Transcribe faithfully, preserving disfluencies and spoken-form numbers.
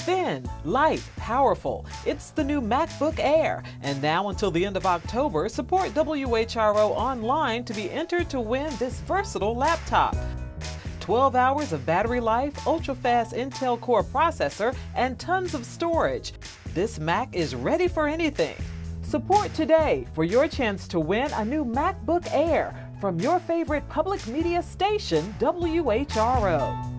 Thin, light, powerful. It's the new Macbook Air. And now until the end of October, support W H R O online to be entered to win this versatile laptop. twelve hours of battery life, ultra-fast Intel Core processor, and tons of storage. This Mac is ready for anything. Support today for your chance to win a new MacBook Air from your favorite public media station, W H R O.